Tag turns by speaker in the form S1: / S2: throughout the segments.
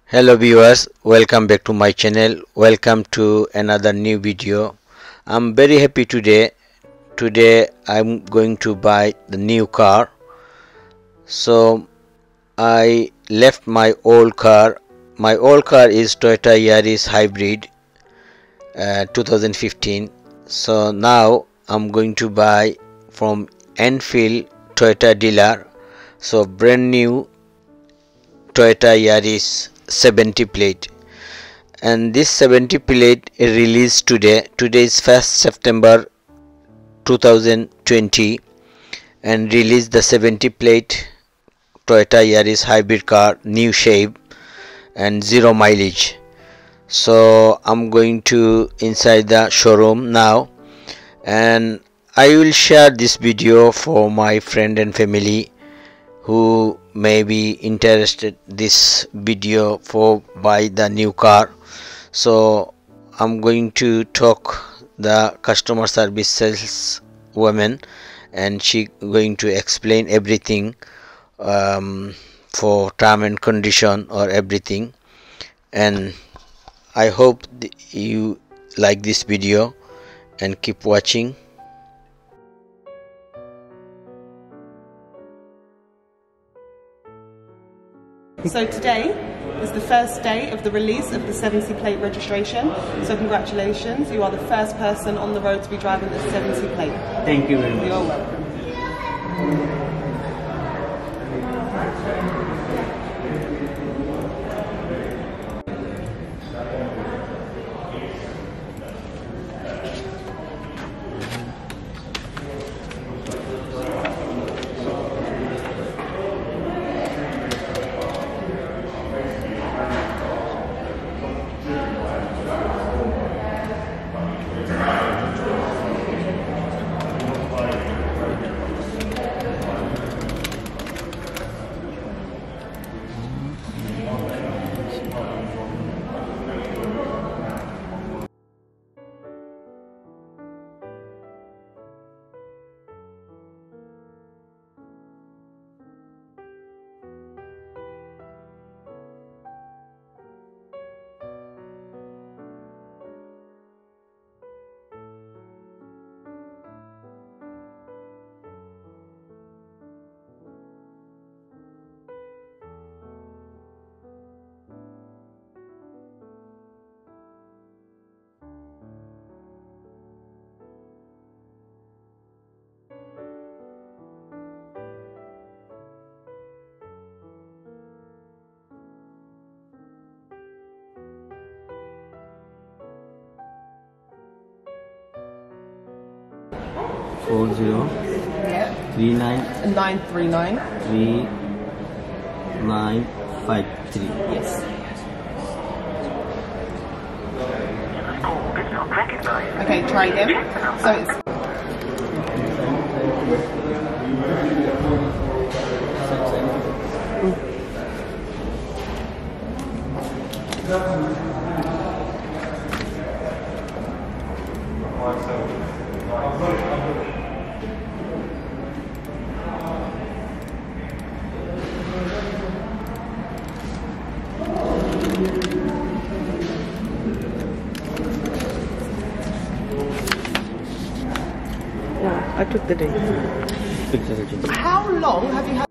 S1: Hello viewers, welcome back to my channel. Welcome to another new video. I'm very happy today. Today I'm going to buy the new car. So I left my old car. My old car is Toyota Yaris Hybrid 2015. So now I'm going to buy from Enfield Toyota dealer. So brand new Toyota Yaris 70 plate, and this 70 plate is released today. Today is 1st September 2020, and released the 70 plate Toyota Yaris hybrid car, new shape and zero mileage. So I'm going to inside the showroom now, and I will share this video for my friend and family who may be interested this video for buy the new car. So I'm going to talk the customer service sales woman, and she going to explain everything for term and condition or everything. And I hope you like this video and keep watching.
S2: So today is the first day of the release of the 70 plate registration. So congratulations, you are the first person on the road to be driving the 70 plate.
S3: Thank you very much.
S2: You're welcome.
S3: Four zero
S2: Yeah.
S3: 39
S2: 939.
S3: 3953.
S2: Yes. Okay, try again. So it's I took the date. How long have you had?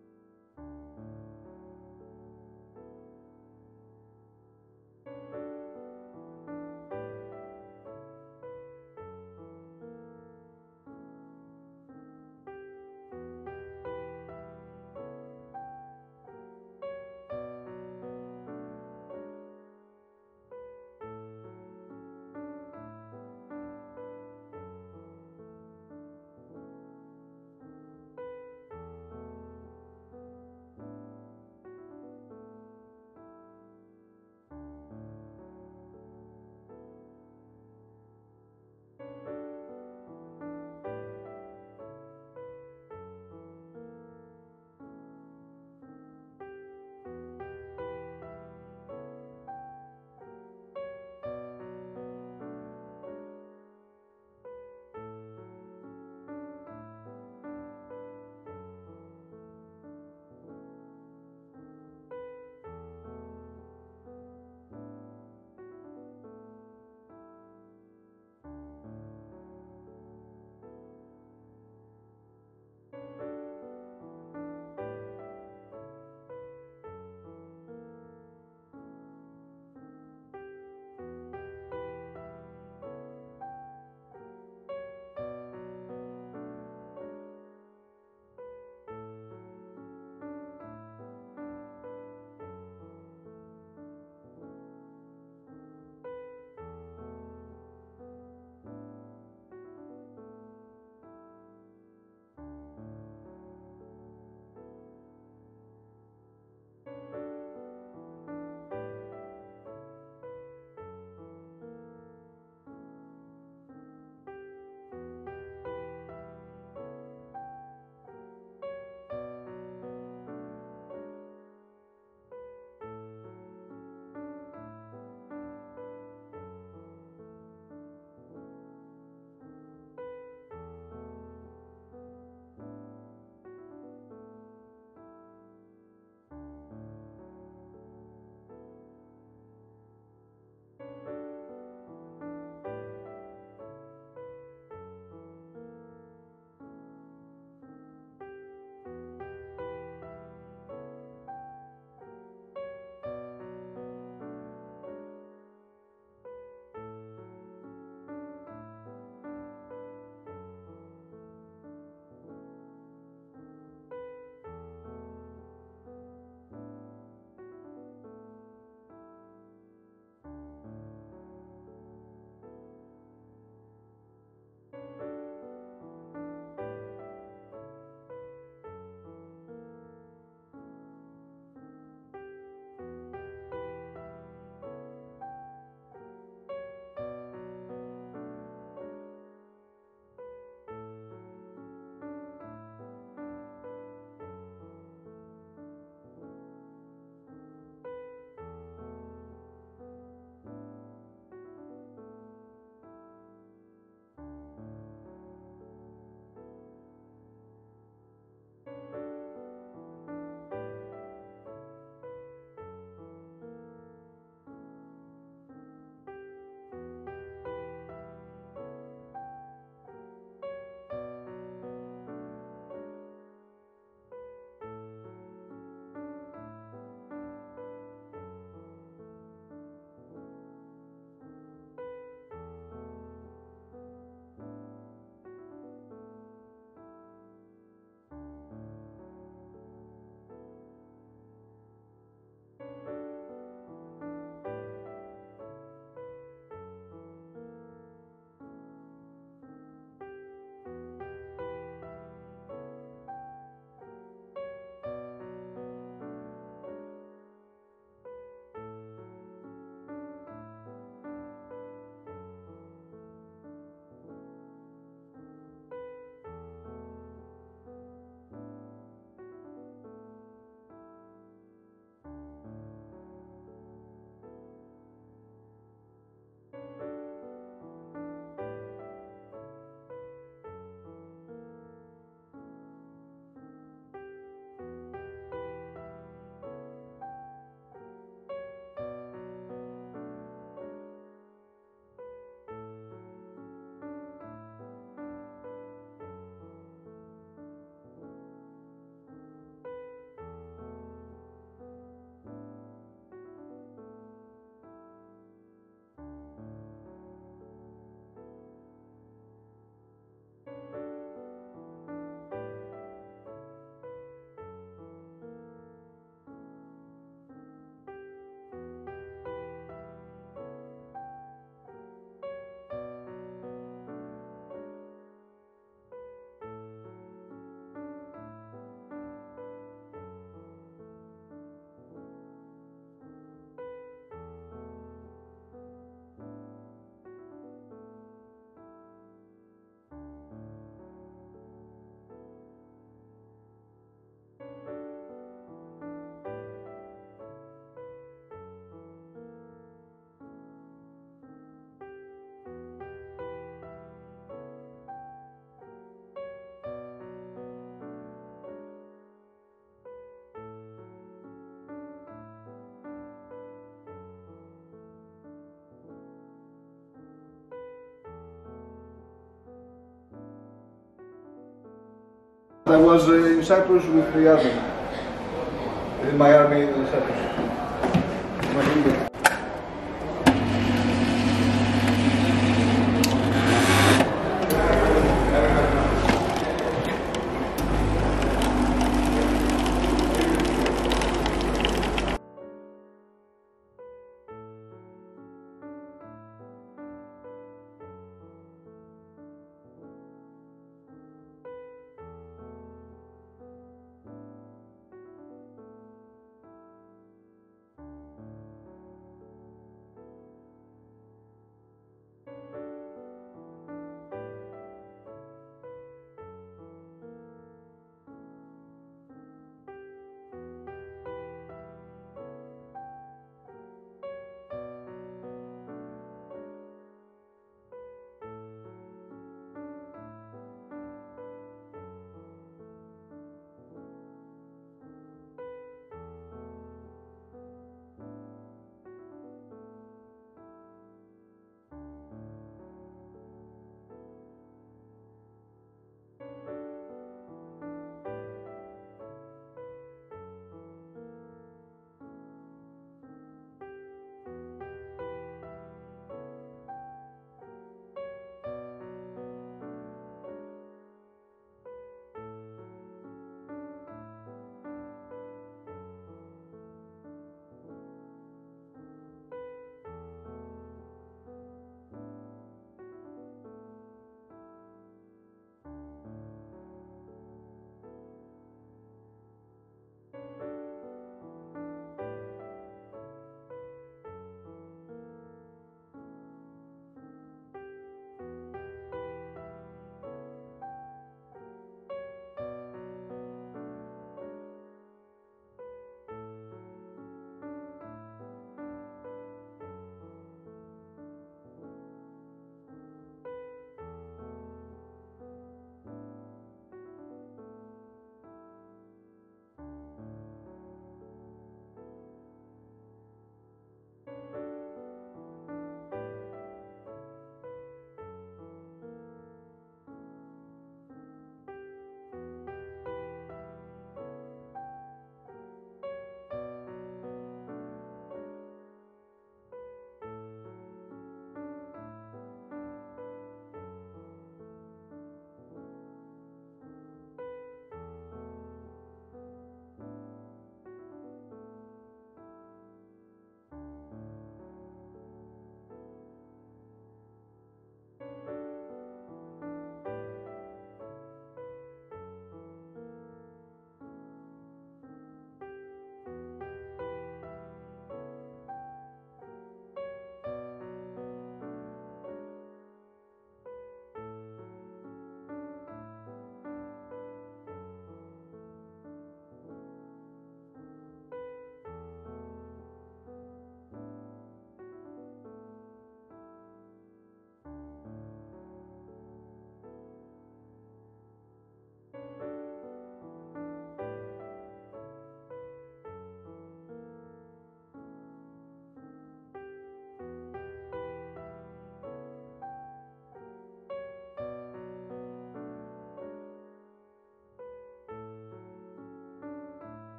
S4: I was in Cyprus with the army. In my army in Cyprus.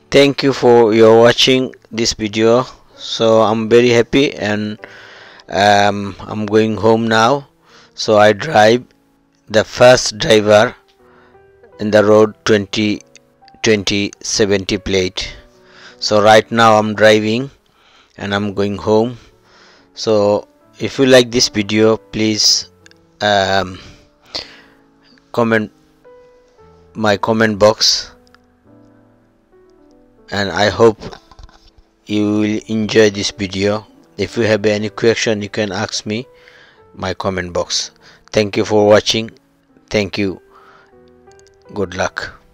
S1: Thank you for your watching this video. So I'm very happy, and I'm going home now. So I drive the first driver in the road 70 plate. So right now I'm driving and I'm going home. So if you like this video, please comment my comment box, and I hope you will enjoy this video. If you have any question, you can ask me my comment box. Thank you for watching. Thank you. Good luck.